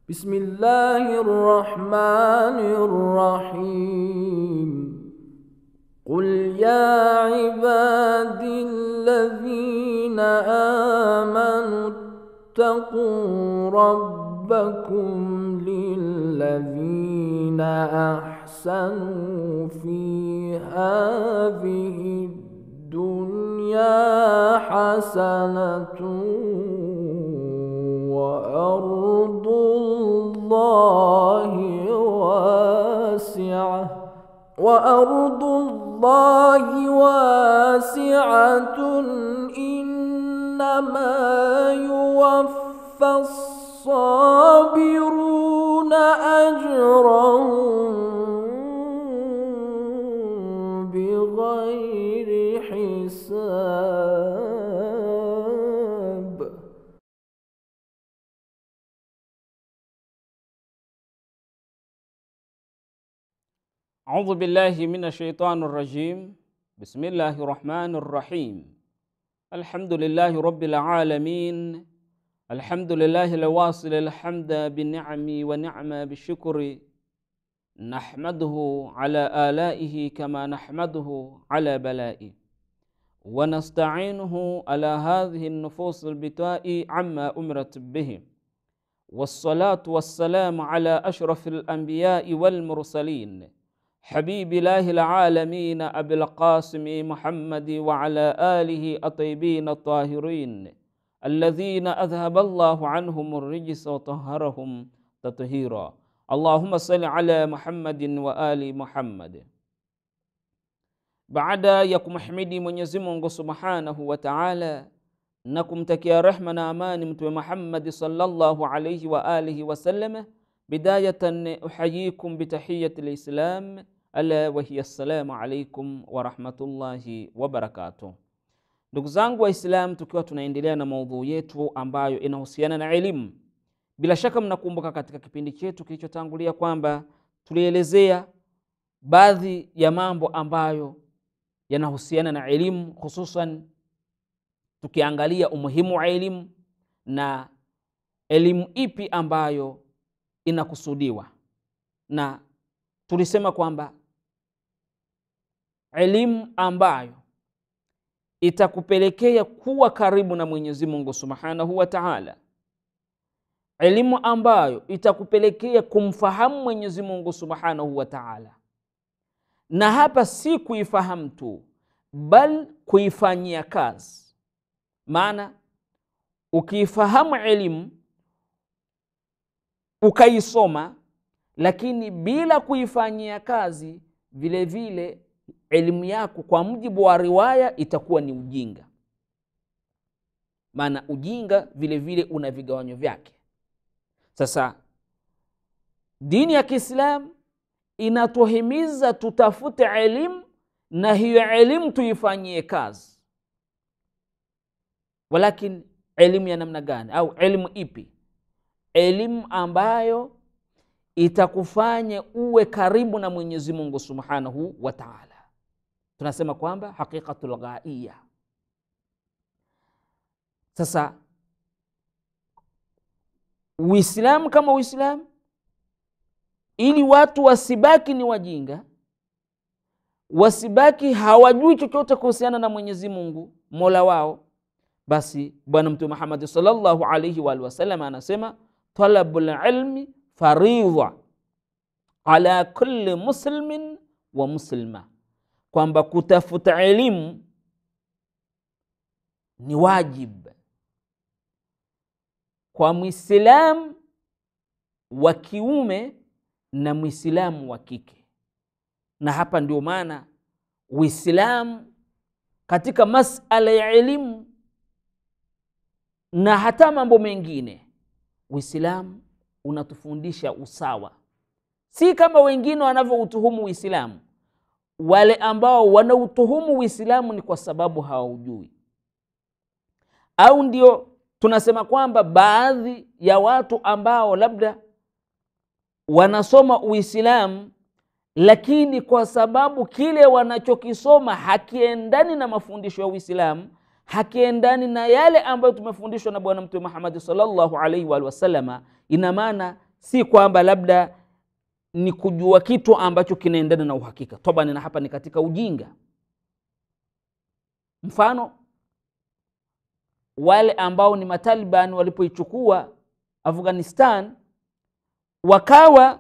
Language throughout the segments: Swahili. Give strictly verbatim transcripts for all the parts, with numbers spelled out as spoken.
بسم الله الرحمن الرحيم قل يا عبادي الذين آمنوا اتقوا ربكم للذين أحسنوا في هذه الدنيا حسنة وأرض الله واسعة وأرض الله واسعة إنما يوفى الصابرون أجرهم بغير حساب. أعوذ بالله من الشيطان الرجيم. بسم الله الرحمن الرحيم. الحمد لله رب العالمين. الحمد لله الواصل الحمد بالنعم ونعم بالشكر. نحمده على آلائه كما نحمده على بلائه، ونستعينه على هذه النفوس البتاء عما أمرت به، والصلاة والسلام على أشرف الأنبياء والمرسلين حبيب الله العالمين أبي القاسم محمد وعلى آله الطيبين الطاهرين الذين أذهب الله عنهم الرجس وطهرهم تطهيرا. اللهم صل على محمد وآل محمد. Baada ya kumhimidi Mwenyezi Mungu Subhanahu wa Ta'ala na kumtakia rehma na amani Mtume Muhammad sallallahu alayhi wa alihi wa sallam, bidayatan uhayikum bitahiyati al-Islam ala wa hiya assalamu alaykum wa rahmatullahi wa barakatuh. Ndugu zangu wa Islam, tukiwa tunaendelea na maudhui yetu ambayo inahusiana na elimu. Bila shaka mnakumbuka katika kipindi chetu kilichotangulia kwamba tulielezea baadhi ya mambo ambayo yanahusiana na elimu, hususan tukiangalia umuhimu wa elimu na elimu ipi ambayo inakusudiwa. Na tulisema kwamba elimu ambayo itakupelekea kuwa karibu na Mwenyezi Mungu Subhanahu wa Ta'ala, elimu ambayo itakupelekea kumfahamu Mwenyezi Mungu Subhanahu wa Ta'ala, na hapa si kuifahamu tu bal kuifanyia kazi. Maana ukiifahamu elimu ukaisoma lakini bila kuifanyia kazi, vile vile elimu yako kwa mujibu wa riwaya itakuwa ni ujinga. Maana ujinga vile vile una vigawanyo vyake. Sasa dini ya Kiislamu inatuhimiza tutafute elimu, na hiyo elimu tuifanyie kazi. Walakin elimu ya namna gani au elimu ipi? Elimu ambayo itakufanya uwe karibu na Mwenyezi Mungu Subhanahu wa Ta'ala. Tunasema kwamba haqiqatul ghaiyya. Sasa Uislamu kama Uislamu, ili watu wasibaki ni wajinga, wasibaki hawajui chochote kuhusiana na Mwenyezi Mungu Mola wao, basi Bwana Mtume Muhammad sallallahu alayhi wa sallam anasema talabul ilmi faridha ala kulli muslimin wa muslima, kwamba kutafuta elimu ni wajib kwa Muislamu wa kiume na Muislamu wa kike. Na hapa ndio maana Uislamu katika masala ya elimu na hata mambo mengine, Uislamu unatufundisha usawa. Si kama wengine wanavyoutuhumu Uislamu. Wale ambao wanautuhumu Uislamu ni kwa sababu hawaujui, au ndio tunasema kwamba baadhi ya watu ambao labda wanasoma Uislamu lakini kwa sababu kile wanachokisoma hakiendani na mafundisho ya Uislamu, hakiendani na yale ambayo tumefundishwa na Bwana Mtume Muhammad sallallahu alaihi wa sallama, ina maana si kwamba labda ni kujua kitu ambacho kinaendana na uhakika. Toba na hapa ni katika ujinga. Mfano, wale ambao ni Mataliban walipoichukua Afghanistan, wakawa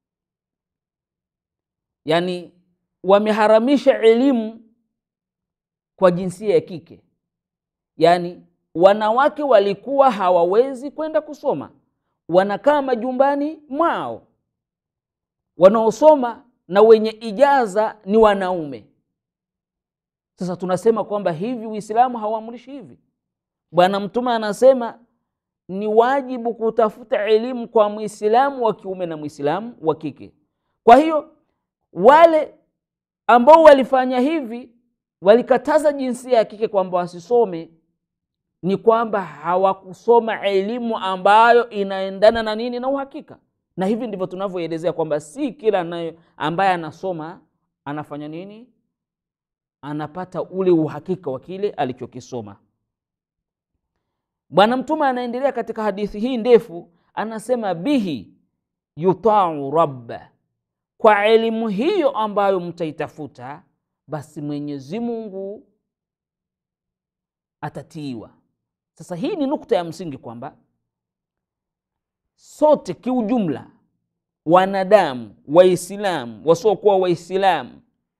yani wameharamisha elimu kwa jinsia ya kike. Yani wanawake walikuwa hawawezi kwenda kusoma, wanakaa majumbani mwao, wanaosoma na wenye ijaza ni wanaume. Sasa tunasema kwamba hivi Uislamu hauamrishi hivi. Bwana Mtume anasema ni wajibu kutafuta elimu kwa Muislamu wa kiume na Muislamu wa kike. Kwa hiyo wale ambao walifanya hivi, walikataza jinsia ya kike kwamba wasisome, ni kwamba hawakusoma elimu ambayo inaendana na nini, na uhakika. Na hivi ndivyo tunavyoelezea kwamba si kila nayo ambaye anasoma anafanya nini, anapata ule uhakika wa kile alichokisoma. Bwana Mtume anaendelea katika hadithi hii ndefu, anasema bihi yuta'u rabba, kwa elimu hiyo ambayo mtaitafuta basi Mwenyezi Mungu atatiiwa. Sasa hii ni nukta ya msingi kwamba sote kiujumla, wanadamu, Waislamu, wasiokuwa Waislamu,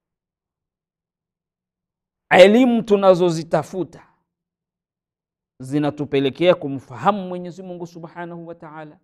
elimu tunazozitafuta zinatupelekea kumfahamu Mwenyezi Mungu Subhanahu wa Ta'ala.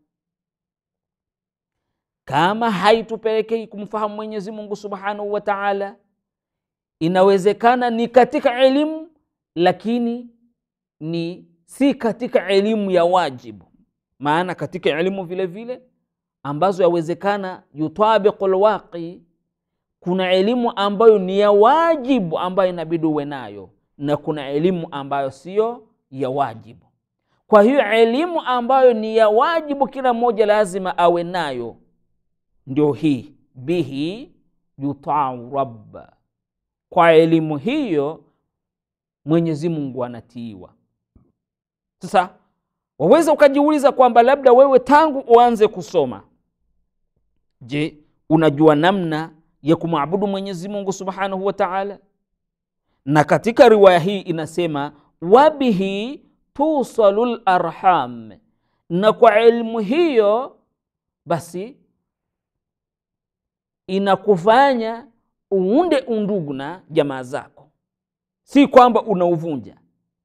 Kama haitupelekei kumfahamu Mwenyezi Mungu Subhanahu wa Ta'ala, inawezekana ni katika elimu lakini ni si katika elimu ya wajibu. Maana katika elimu vile vile ambazo yawezekana yutabiqul waqi, kuna elimu ambayo ni ya wajibu ambayo inabidi uwe nayo, na kuna elimu ambayo sio ya wajibu. Kwa hiyo elimu ambayo ni ya wajibu kila mmoja lazima awe nayo ndio hii, bihi yuta'u rabba, kwa elimu hiyo Mwenyezi Mungu anatiiwa. Sasa waweza ukajiuliza kwamba labda wewe tangu uanze kusoma, je, unajua namna ya kumwabudu Mwenyezi Mungu Subhanahu wa Ta'ala? Na katika riwaya hii inasema wabihi tusalul arham, na kwa elimu hiyo basi inakufanya uunde undugu na jamaa zako, si kwamba unauvunja.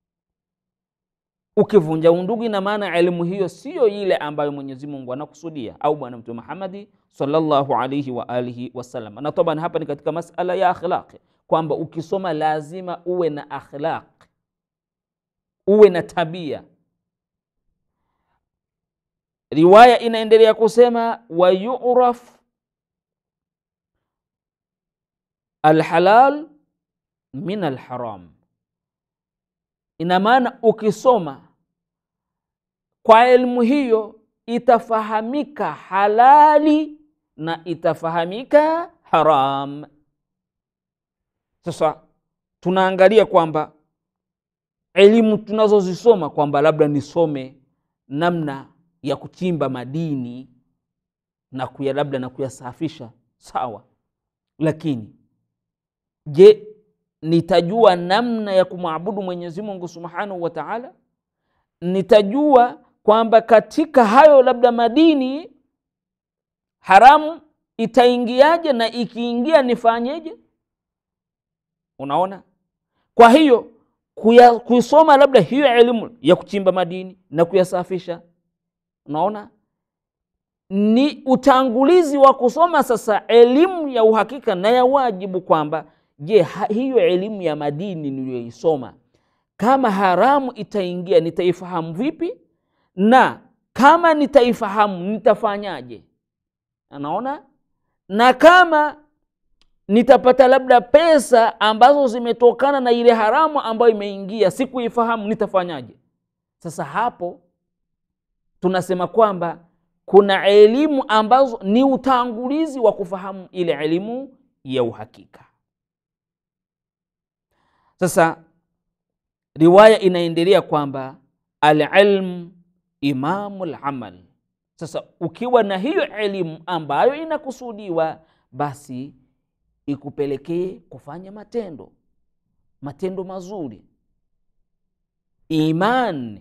Ukivunja undugu, ina maana elimu hiyo sio ile ambayo Mwenyezi Mungu anakusudia au Bwana Mtume Muhammad sallallahu alayhi wa alihi wasallam. Na toba hapa ni katika masala ya akhlaq, kwamba ukisoma lazima uwe na akhlaq, uwe na tabia. Riwaya inaendelea kusema wa yu'raf alhalal min alharam. Ina maana ukisoma kwa elimu hiyo itafahamika halali na itafahamika haram. Sasa tunaangalia kwamba elimu tunazozisoma, kwamba labda nisome namna ya kuchimba madini na kuya labda na kuyasafisha, sawa. Lakini je, nitajua namna ya kumwabudu Mwenyezi Mungu Subhanahu wa Ta'ala? Nitajua kwamba katika hayo labda madini haramu itaingiaje, na ikiingia nifanyeje? Unaona? Kwa hiyo kuya, kusoma labda hiyo elimu ya kuchimba madini na kuyasafisha, unaona, ni utangulizi wa kusoma sasa elimu ya uhakika na ya wajibu, kwamba je, hiyo elimu ya madini niliyoisoma kama haramu itaingia nitaifahamu vipi, na kama nitaifahamu nitafanyaje? Anaona? Na kama nitapata labda pesa ambazo zimetokana na ile haramu ambayo imeingia sikuifahamu nitafanyaje? Sasa hapo tunasema kwamba kuna elimu ambazo ni utangulizi wa kufahamu ile elimu ya uhakika. Sasa riwaya inaendelea kwamba al-ilm imamul amal, Sasa ukiwa na hiyo elimu ambayo inakusudiwa, basi ikupelekee kufanya matendo matendo mazuri, imani.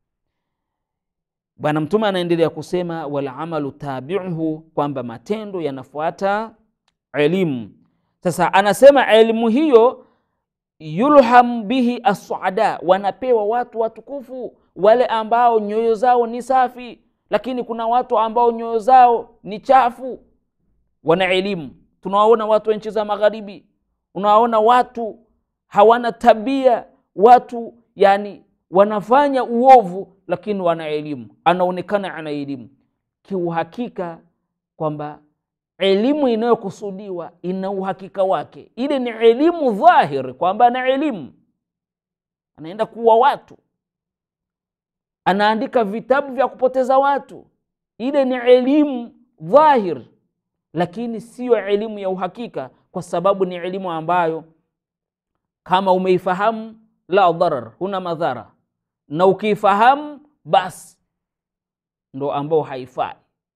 Bwana Mtume anaendelea kusema wal amalu tabi'uhu, kwamba matendo yanafuata elimu. Sasa anasema elimu hiyo yulham bihi as-suada, wanapewa watu watukufu, wale ambao nyoyo zao ni safi. Lakini kuna watu ambao nyoyo zao ni chafu, wana elimu. Tunawaona watu nchi za magharibi, unawaona watu hawana tabia, watu yani wanafanya uovu lakini wana elimu, anaonekana ana elimu. Kiuhakika kwamba elimu inayokusudiwa ina uhakika wake. Ile ni elimu dhahiri kwamba ana elimu, anaenda kuwa watu, anaandika vitabu vya kupoteza watu. Ile ni elimu dhahiri, lakini sio elimu ya uhakika, kwa sababu ni elimu ambayo kama umeifahamu la dharar, huna madhara, na ukifahamu basi ndo ambao haifai.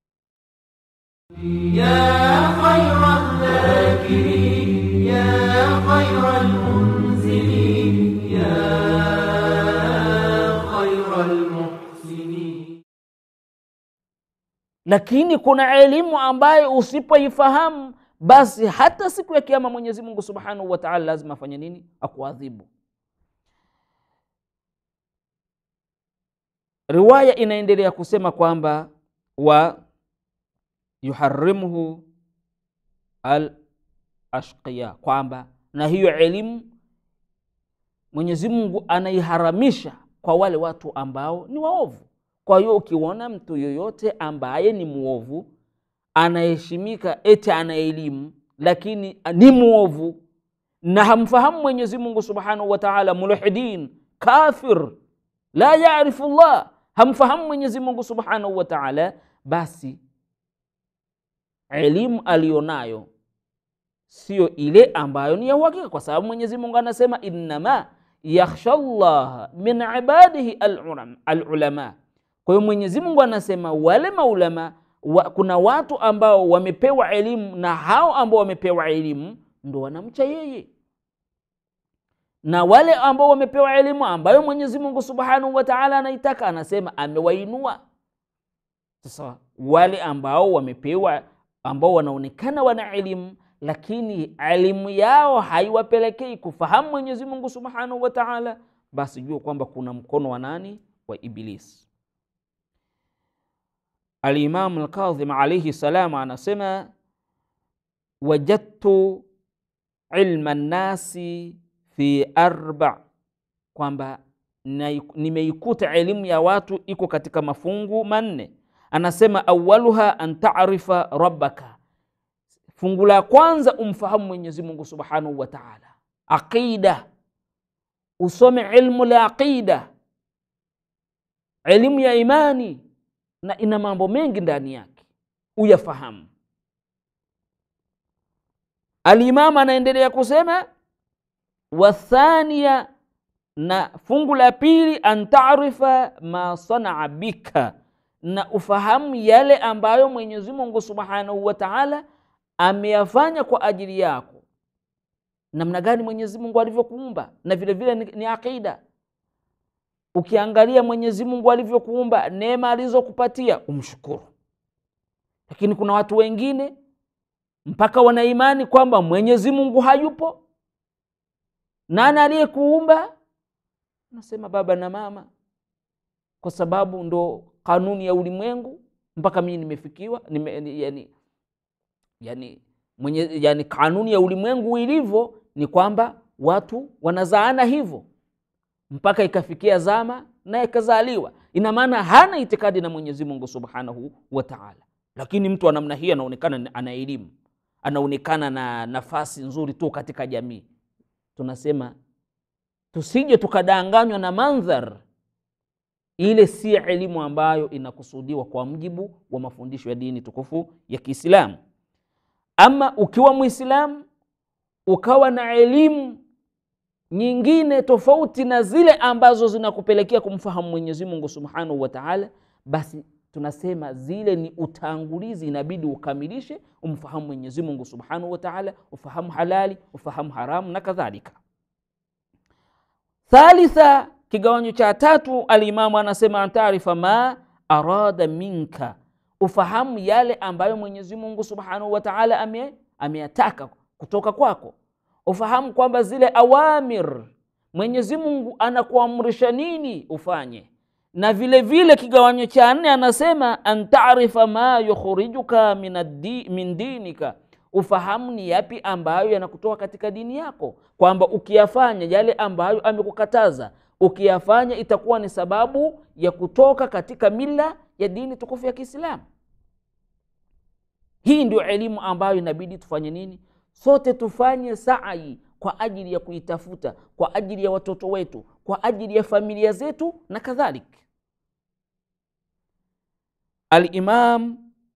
Ya khayral dhakirin, ya khayral munzilin, ya khayral muhsinin. Lakini kuna elimu ambayo usipoifahamu, basi hata siku ya kiyama Mwenyezi Mungu Subhanahu wa Ta'ala lazima afanye nini? Akuadhibu. Riwaya inaendelea kusema kwamba wa yuharrimuhu al-ashqiya, kwamba na hiyo elimu Mwenyezi Mungu anaiharamisha kwa wale watu ambao ni waovu. Kwa hiyo ukiona mtu yoyote ambaye ni muovu anaheshimika eti ana elimu lakini ni muovu na hamfahamu Mwenyezi Mungu Subhanahu wa Ta'ala, mulhidin, kafir, la yaarifu Allah, hamfahamu Mwenyezi Mungu Subhanahu wa Ta'ala, basi elimu alionayo sio ile ambayo ni ya uhakika, kwa sababu Mwenyezi Mungu anasema innama yakhsha Allah min ibadihi al-ulama. Kwa hiyo Mwenyezi Mungu anasema wale maulama wa, kuna watu ambao wamepewa elimu, na hao ambao wamepewa elimu ndo wanamcha yeye. Na wale ambao wamepewa elimu ambayo Mwenyezi Mungu Subhanahu wa Ta'ala anaitaka, anasema amewainua. Sasa wale ambao wamepewa, ambao wanaonekana wana elimu lakini elimu yao haiwapelekei kufahamu Mwenyezi Mungu Subhanahu wa Ta'ala, basi jua kwamba kuna mkono wa nani? Wa Iblis. Al-Imam Al-Kadhim alayhi salam anasema wajadtu ilma an-nasi fi arba, kwamba nimeikuta elimu ya watu iko katika mafungu manne. Anasema awaluha an ta'rifa rabbaka, fungu la kwanza umfahamu Mwenyezi Mungu Subhanahu wa Ta'ala, aqida, usome ilmu la aqida, elimu ya imani, na ina mambo mengi ndani yake uyafahamu. Al-Imam anaendelea kusema wathania, na fungu la pili an ta'rifa ma sanaa bika, na ufahamu yale ambayo Mwenyezi Mungu Subhanahu wa Ta'ala ameyafanya kwa ajili yako, namna gani Mwenyezi Mungu alivyokuumba, na vile vile ni, ni aqida. Ukiangalia Mwenyezi Mungu alivyokuumba, neema alizokupatia umshukuru. Lakini kuna watu wengine mpaka wana imani kwamba Mwenyezi Mungu hayupo. Nani aliyekuumba? Nasema baba na mama, kwa sababu ndo kanuni ya ulimwengu mpaka mimi nimefikiwa nime, yani yani mwenye yani kanuni ya ulimwengu ilivyo ni kwamba watu wanazaana hivyo mpaka ikafikia zama na ikazaliwa. Ina maana hana itikadi na Mwenyezi Mungu Subhanahu wa Ta'ala. Lakini mtu wa namna hii anaonekana ana elimu, anaonekana na nafasi nzuri tu katika jamii. Tunasema tusije tukadanganywa na mandhar ile, si elimu ambayo inakusudiwa kwa mjibu wa mafundisho ya dini tukufu ya Kiislamu. Ama ukiwa Muislamu ukawa na elimu nyingine tofauti na zile ambazo zinakupelekea kumfahamu Mwenyezi Mungu Subhanahu wa Ta'ala, basi tunasema zile ni utangulizi, inabidi ukamilishe, umfahamu Mwenyezi Mungu Subhanahu wa Ta'ala, ufahamu halali, ufahamu haramu na kadhalika. Thalitha, kigawanyo cha tatu, alimamu anasema antarifa ma arada minka, ufahamu yale ambayo Mwenyezi Mungu Subhanahu wa Ta'ala ame ameyataka kutoka kwako. Ufahamu kwamba zile awamir Mwenyezi Mungu anakuamrisha nini ufanye. Na vile vile kigawanyo cha nne anasema antarifa ma yukhrijuka min dinika, ufahamu ni yapi ambayo yanakutoa katika dini yako, kwamba ukiyafanya yale ambayo amekukataza, ukiyafanya itakuwa ni sababu ya kutoka katika mila ya dini tukufu ya Kiislamu. Hii ndio elimu ambayo inabidi tufanye nini? Sote tufanye sa'i kwa ajili ya kuitafuta, kwa ajili ya watoto wetu, kwa ajili ya familia zetu na kadhalika. Al-Imam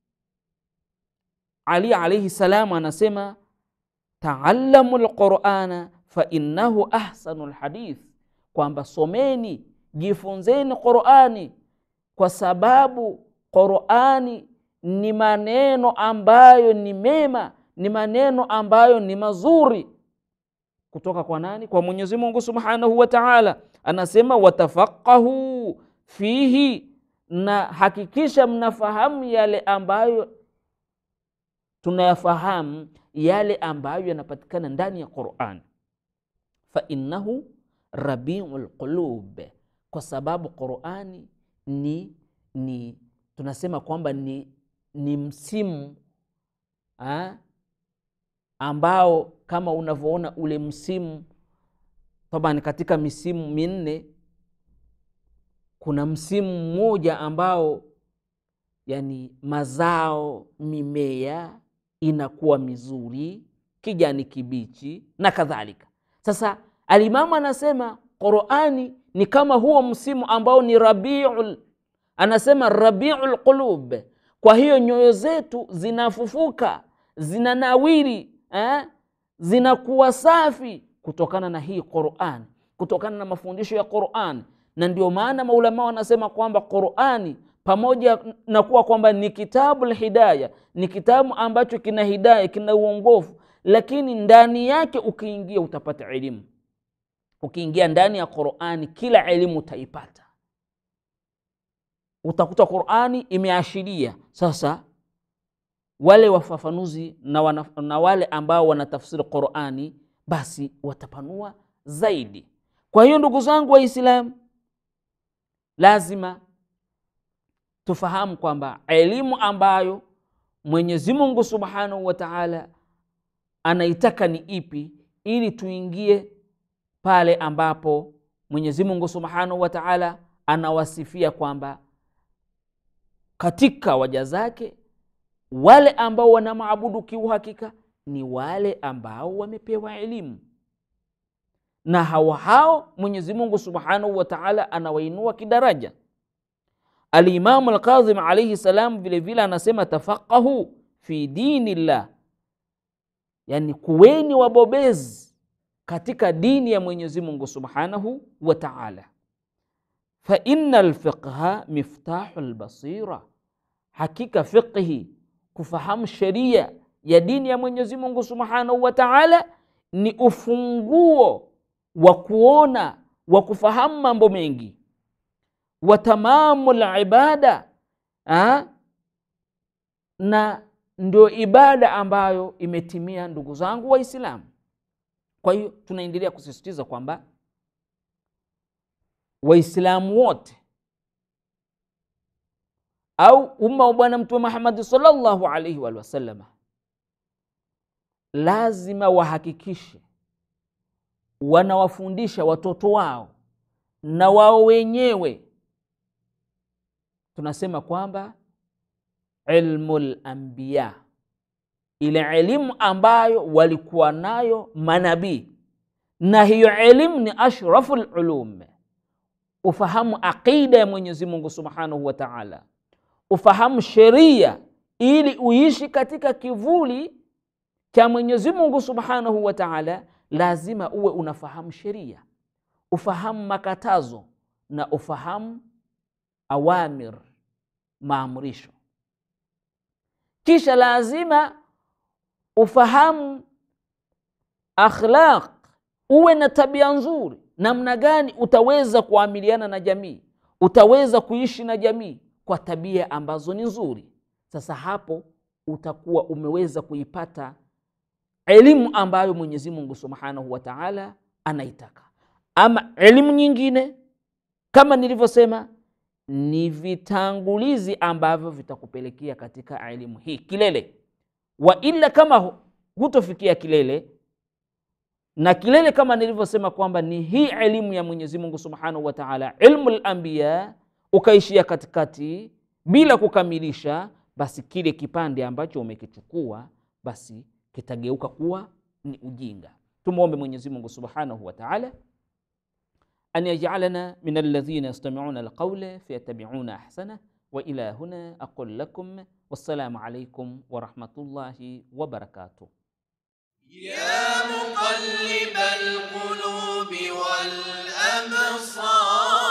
Ali alayhi salam anasema ta'allamul Qur'ana fa innahu ahsanul hadith, kwamba someni, jifunzeni Qur'ani kwa sababu Qur'ani ni maneno ambayo ni mema, ni maneno ambayo ni mazuri. Kutoka kwa nani? Kwa Mwenyezi Mungu Subhanahu wa Ta'ala. Anasema watafaqahu fihi, na hakikisha mnafahamu yale ambayo tunayafahamu, yale ambayo yanapatikana ndani ya Qur'an. Fa innahu rabiul qulub, kwa sababu Qur'ani ni ni tunasema kwamba ni ni msimu ha? ambao kama unavyoona ule msimu, tabani katika misimu minne kuna msimu mmoja ambao yani mazao, mimea inakuwa mizuri, kijani kibichi na kadhalika. Sasa alimamu anasema Qur'ani ni kama huo msimu ambao ni rabiul, anasema rabiul qulub. Kwa hiyo nyoyo zetu zinafufuka, zinanawiri, eh? zinakuwa safi kutokana na hii Qur'an, kutokana na mafundisho ya Qur'an. Na ndio maana maulama wanasema kwamba Qur'ani pamoja na kuwa kwamba ni kitabu hidayah, ni kitabu ambacho kina hidayah, kina uongofu, lakini ndani yake ukiingia utapata elimu. Ukiingia ndani ya Qur'ani kila elimu utaipata. Utakuta Qur'ani imeashiria. Sasa wale wafafanuzi na, wana, na wale ambao wanatafsiri Qur'ani basi watapanua zaidi. Kwa hiyo ndugu zangu Waislamu, lazima tufahamu kwamba elimu ambayo Mwenyezi Mungu Subhanahu wa Ta'ala anaitaka ni ipi, ili tuingie pale ambapo Mwenyezi Mungu Subhanahu wa Ta'ala anawasifia kwamba katika waja zake wale ambao wanamaabudu kiuhakika ni wale ambao wamepewa elimu. Na hao hao Mwenyezi Mungu Subhanahu wa Ta'ala anawainua kidaraja. Al-Imam Al-Kazim alayhi salam vile vile anasema tafaqahu fi dinillah, yani kuweni wabobezi katika dini ya Mwenyezi Mungu Subhanahu wa Ta'ala. Fa innal fiqha miftahul basira, hakika fiqhi, kufahamu sheria ya dini ya Mwenyezi Mungu Subhanahu wa Ta'ala ni ufunguo wa kuona, wa kufahamu mambo mengi. Wa tamamul ibada, ha? na ndio ibada ambayo imetimia, ndugu zangu Waislamu. Kwa hiyo tunaendelea kusisitiza kwamba Waislamu wote au umma wa Bwana Mtume Muhammad sallallahu alaihi wa sallam lazima wahakikishe wanawafundisha watoto wao na wao wenyewe, tunasema kwamba ilmul anbiya, ile elimu ambayo walikuwa nayo manabii, na hiyo elimu ni ashraful ulum. Ufahamu aqida ya Mwenyezi Mungu Subhanahu wa Ta'ala, ufahamu sheria ili uishi katika kivuli cha Mwenyezi Mungu Subhanahu wa Ta'ala. Lazima uwe unafahamu sheria, ufahamu makatazo na ufahamu awamir, maamrisho. Kisha lazima ufahamu akhlaq, uwe na tabia nzuri, namna gani utaweza kuamiliana na jamii, utaweza kuishi na jamii kwa tabia ambazo ni nzuri. Sasa hapo utakuwa umeweza kuipata elimu ambayo Mwenyezi Mungu Subhanahu wa Ta'ala anaitaka. Ama elimu nyingine kama nilivyosema ni vitangulizi ambavyo vitakupelekea katika elimu hii kilele. Wa ila kama hutofikia kilele, na kilele kama nilivyosema kwamba ni hii elimu ya Mwenyezi Mungu Subhanahu wa Ta'ala, ilmu al-anbiya, ukaishia katikati bila kukamilisha, basi kile kipande ambacho umekichukua basi kitageuka kuwa ni ujinga. Tumuombe Mwenyezi Mungu Subhanahu wa Ta'ala an yaj'alana min alladhina yastami'una alqawla fayattabi'una ahsana. Wa ila huna aqul lakum wassalamu alaykum wa rahmatullahi wa barakatuh. يا مقلب القلوب والأبصار